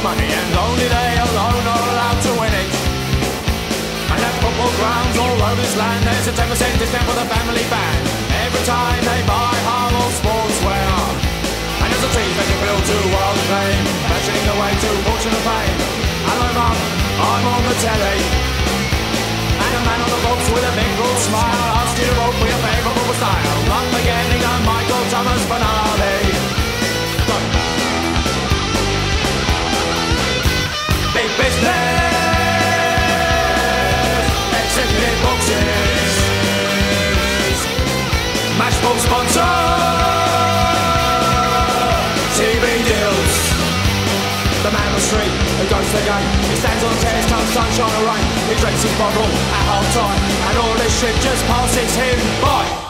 money, and only they alone are allowed to win it. And at football grounds all over this land, there's a 10% discount for the family band every time they buy Harlow sportswear. And there's a team that can build to world fame, fashioning the way to fortune and fame. Hello mum, I'm on the telly, and a man on the box with a big broad smile asks you to vote for your favourite football style. Not forgetting a Michael Thomas finale. Big business, executive boxes, Matchbox sponsor, TV deals. The man on the street who goes to the game, he stands on chairs, comes sunshine or rain. He drinks his bottle at half time, and all this shit just passes him by.